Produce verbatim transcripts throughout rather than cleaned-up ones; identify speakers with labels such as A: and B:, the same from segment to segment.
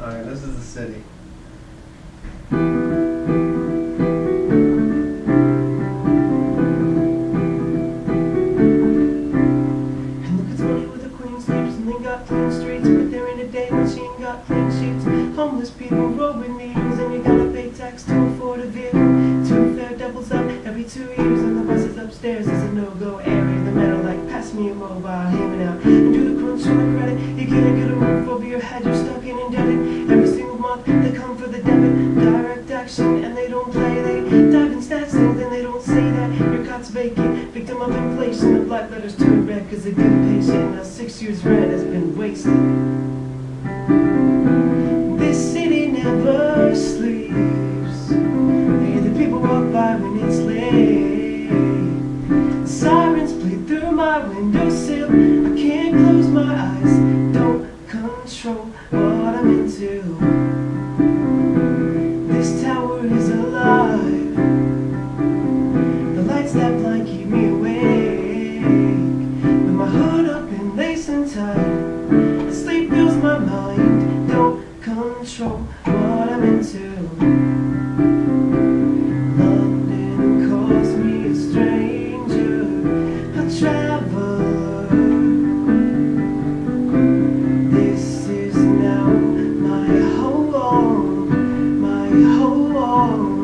A: Alright, this is the city.
B: And look, it's money where the queen sleeps, and they got clean streets, but there ain't a day when she ain't got clean sheets. Homeless people roll with needles, and you gotta pay tax to afford a vehicle. Two fare doubles up every two years, and the buses upstairs is a no-go area. The men are like, pass me a mobile, hand it out, and do the crunch on the credit. You can't get a roof over your head, you're stuck in indebted. Every single month they come for the debit, direct action, and they don't play. They dive in stats, and then they don't say that your cot's vacant, victim of inflation. The black letters turn red cause they're good patient. Now six years rent has been wasted. This city never sleeps. Hey, the people walk by when it's late. Sirens play through my windowsill. I can't close my eyes, don't control what I'm into. This tower is alive. The lights that blind keep me awake. With my hood up and lace and tight, sleep fills my mind, don't control what I'm into. London calls me a stranger, a traveler. This is now my home, my home.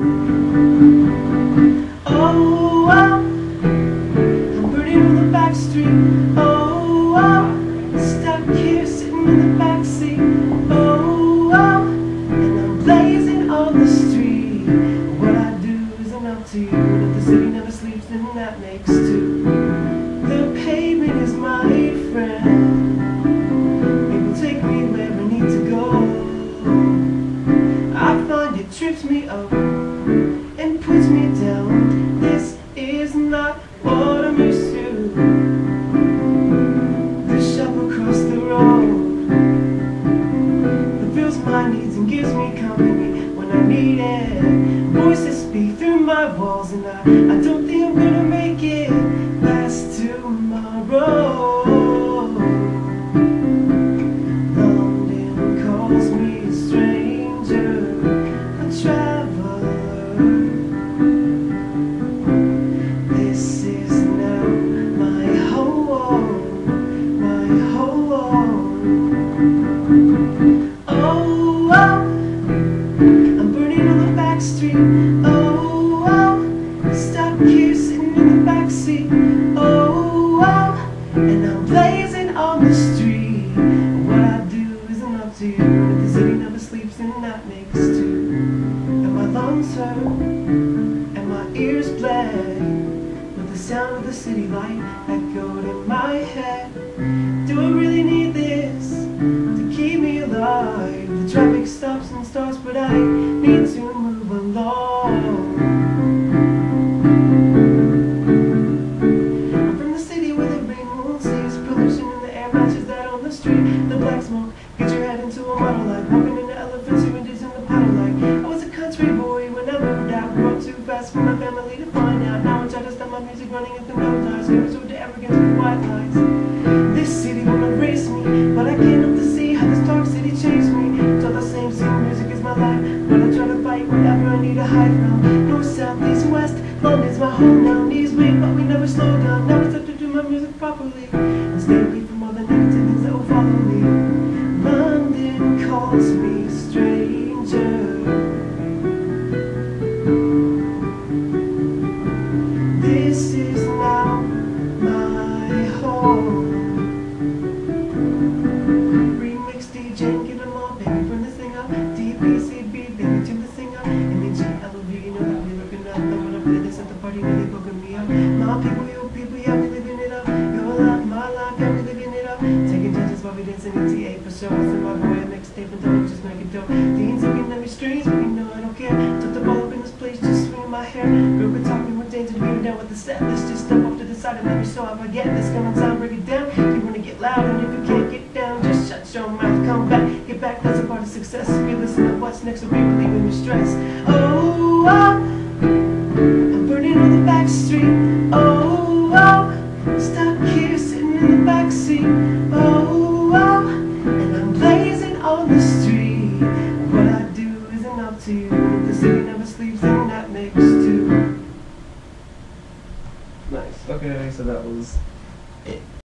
B: Oh, oh, I'm burning on the back street. Oh, oh, stuck here sitting in the back seat. Oh, oh, and I'm blazing on the street. What I do isn't up to you, and if the city never sleeps, then that makes two. The pavement is my friend. It will take me where I need to go. I find it trips me up and puts me down. This is not what I'm used to. The shop across the road that fills my needs and gives me company when I need it. Voices speak through my walls, and I, I don't think I'm gonna make it past tomorrow. London calls me a stranger, a traveler. This is now my home, my home. Oh, oh, I'm burning on the back street. Oh, oh, stuck here sitting in the back seat. Oh, oh, and I'm blazing on the street. What I do isn't up to you. If the city never sleeps, then that makes two. And my lungs hurt, and my ears bled, with the sound of the city light echoed in my head. Do I really need this to keep me alive? The traffic stops and starts, but I need to move along. I'm from the city where the rain won't cease. Pollution in the air matches that on the street. The black smoke gets your head into a model like walking in the elephants, windows in the puddle like I was a country boy when I moved out. Grew up too fast for my family to find out. Now I try to stop my music running into no dies. Never sold to arrogance with white lies. This city won't erase me, but I can't help to see how this dark city changed me. It's all the same, same music is my life, but I try to fight whatever I need to hide from. North, south, east, west, London's my home now. Knees weak, but we never slow down. Never stop to do my music properly, and stay away from all the negative things that will follow me. London calls me a stranger. This is now my home. Remix D Jayne, get them all, baby, from the singer. D B C B, baby, to the singer. M E G L O V, you know that we looking up. Then when I play this at the party, really poking me up. My people, your people, yeah, we living it up. Your life, my life, yeah, we living it up. Taking chances while we dancing in T A for sure. Send my boy a mixtape and don't just make it dope. Dean's looking at me strange, but you know I don't care. Took the ball up in this place, just swinging my hair. Girl, good talking with danger to be down with the set. Let's just step off to the side and let me show how I get this. Come on time, break it down. You wanna get loud, and if you can't get down, just shut your mouth, come back, get back. That's a part of success. If you listen to what's next, will be relieving your stress. Oh, oh, I'm burning on the back street. Oh, oh, stuck here sitting in the back seat. Oh, oh, and I'm blazing on the street. What I do is enough to you. The city never sleeps and that makes two. Nice.
A: Okay, so that was it.